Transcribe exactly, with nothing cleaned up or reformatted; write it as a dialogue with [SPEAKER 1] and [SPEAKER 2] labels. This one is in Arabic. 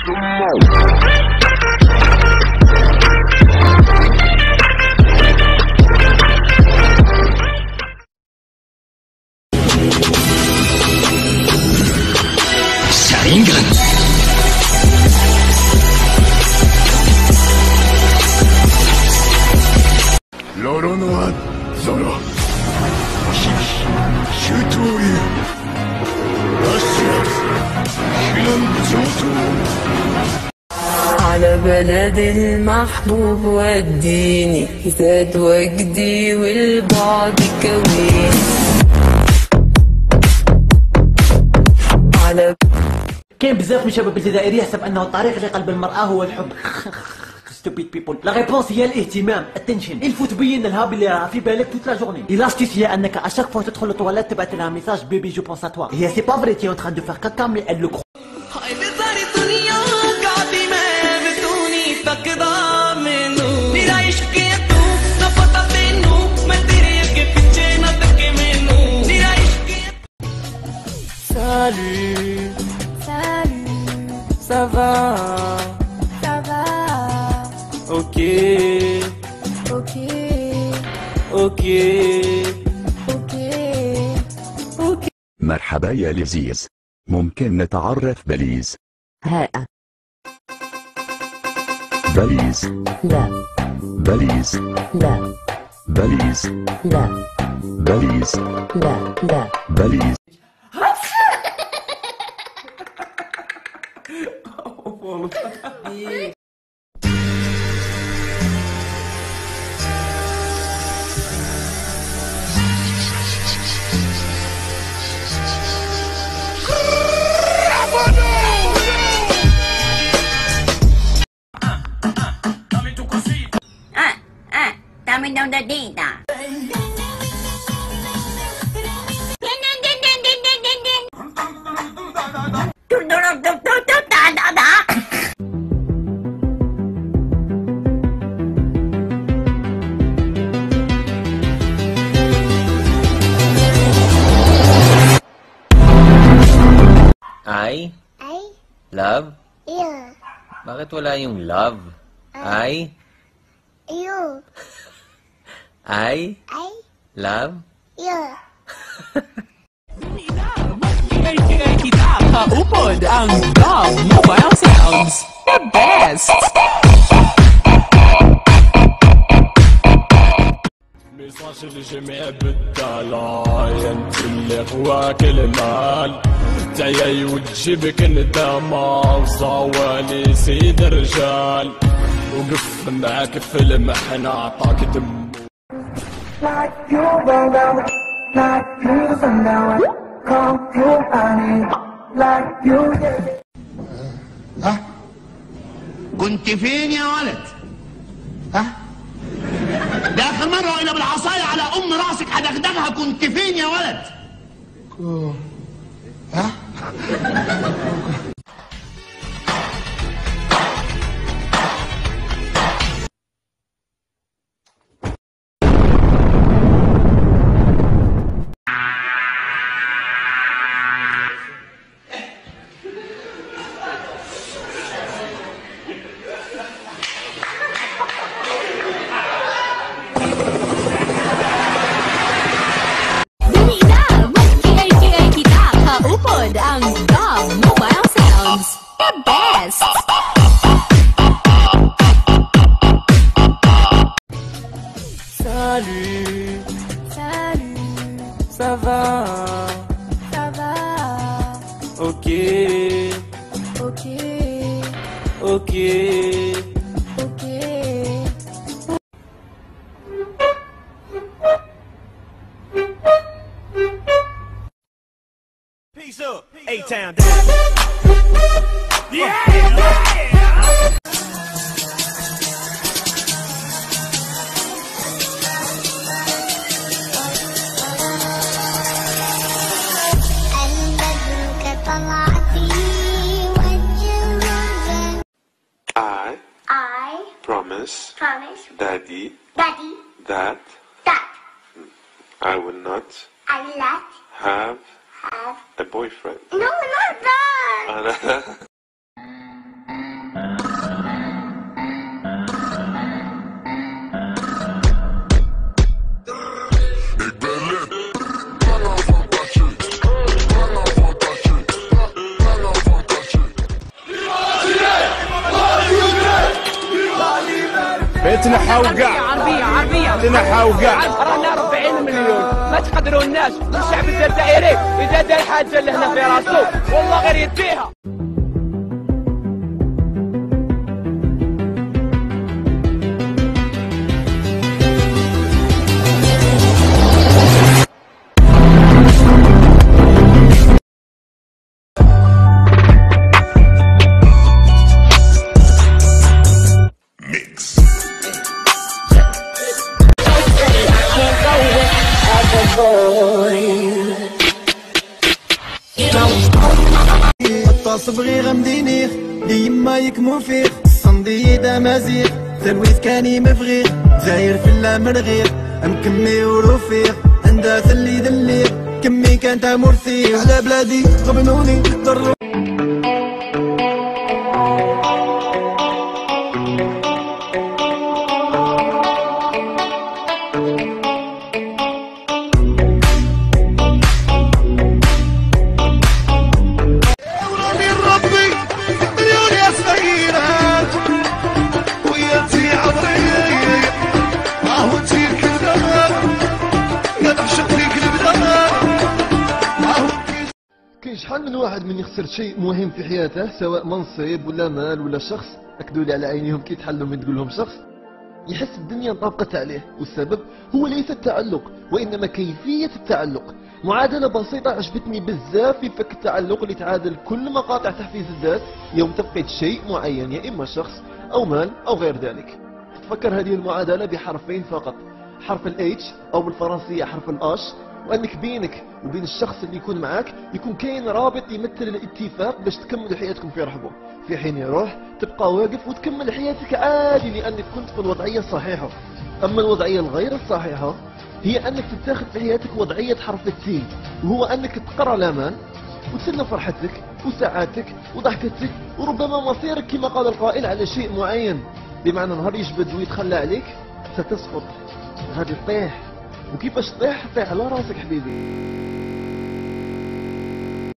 [SPEAKER 1] على بلد المحبوب وديني، زاد وجدي والبعد كويني. على
[SPEAKER 2] كاين بزاف من الشباب الجزائري يحسب انه الطريق لقلب المرأة هو الحب. stupid people. لا ريبونس هي الاهتمام، التنشن. الفو تبين لها باللي راه في بالك توت لا جورني. الاستيس هي انك اشاك فوا تدخل للطواليت تبعث لها ميساج بيبي جو بونس ا توا. هي سي با فري تي اون تران دو فار كاكا مي ال لو كرو.
[SPEAKER 3] Salut, salut, ça va, ça va, ok, ok, ok, ok, ok.
[SPEAKER 4] مرحبا يا لذيذ، ممكن نتعرف بليز؟
[SPEAKER 1] هاء
[SPEAKER 4] بليز
[SPEAKER 1] لا
[SPEAKER 4] بليز
[SPEAKER 1] لا
[SPEAKER 4] بليز
[SPEAKER 1] لا
[SPEAKER 4] بليز
[SPEAKER 1] لا لا
[SPEAKER 4] بليز.
[SPEAKER 5] Dame una dita.
[SPEAKER 6] I
[SPEAKER 7] I
[SPEAKER 6] love.
[SPEAKER 7] you
[SPEAKER 6] Bakit wala yung love? I
[SPEAKER 7] you
[SPEAKER 6] I
[SPEAKER 7] I
[SPEAKER 6] love.
[SPEAKER 7] you.
[SPEAKER 3] Upod ang Dove Mobile Sounds, the best.
[SPEAKER 8] ميساج للجميع بالدلال، انت اللي هواك المال تعيي وتجيبك ندامة وصوالي سيد الرجال، وقف معاك في المحنة عطاك دم.
[SPEAKER 9] ها كنت فين يا ولد؟ ها ده اخر مره وانا بالعصايه على ام راسك هدغدغها. كنت فين يا ولد؟ ها
[SPEAKER 3] Upod ang Dove Mobile Sounds, the best. Salut, salut, ça va, ça va, ok, ok, ok, ok.
[SPEAKER 8] Peace up, A-Town down. Yeah, yeah.
[SPEAKER 10] I
[SPEAKER 7] I
[SPEAKER 10] promise
[SPEAKER 7] promise
[SPEAKER 10] Daddy
[SPEAKER 7] Daddy
[SPEAKER 10] that
[SPEAKER 7] that
[SPEAKER 10] I will not
[SPEAKER 7] I will not
[SPEAKER 10] have
[SPEAKER 7] have
[SPEAKER 10] a boyfriend.
[SPEAKER 7] no, not that.
[SPEAKER 8] تنحاو كاع
[SPEAKER 11] عربية عربية
[SPEAKER 8] تنحاو كاع
[SPEAKER 11] رانا أربعين مليون ما تقدروناش. الشعب الجزائري إذا دار حاجة لهنا في راسو والله غير يديها.
[SPEAKER 12] صبغي غمدينيخ ديما يكمو فيخ صندي دمازيغ تلويث كاني مفغيغ زاير في اللامرغيغ مكمي وروفيغ عندها ثلي دليغ كمي كانت مرثيغ على بلادي غبنوني ضرو
[SPEAKER 13] كاين شحال من واحد من يخسر شيء مهم في حياته سواء منصب ولا مال ولا شخص اكدوا على عينيهم كي يتحلوا من تقول لهم شخص يحس الدنيا انطبقت عليه، والسبب هو ليس التعلق وانما كيفيه التعلق. معادله بسيطه عجبتني بزاف في فك التعلق اللي تعادل كل مقاطع تحفيز الذات يوم تفقد شيء معين يا اما شخص او مال او غير ذلك. تفكر هذه المعادله بحرفين فقط، حرف الاتش او بالفرنسيه حرف الاش، وانك بينك وبين الشخص اللي يكون معاك يكون كاين رابط يمثل الاتفاق باش تكملوا حياتكم في رحبه، في حين يروح تبقى واقف وتكمل حياتك عادي لانك كنت في الوضعيه الصحيحه. اما الوضعيه الغير الصحيحه هي انك تتاخذ في حياتك وضعيه حرف التي، وهو انك تقرا الامان وتسلم فرحتك وسعادتك وضحكتك وربما مصيرك كما قال القائل على شيء معين، بمعنى نهار يجبد ويتخلى عليك ستسقط، غادي تطيح، وكيفاش تطيح؟ تطيح على راسك حبيبي.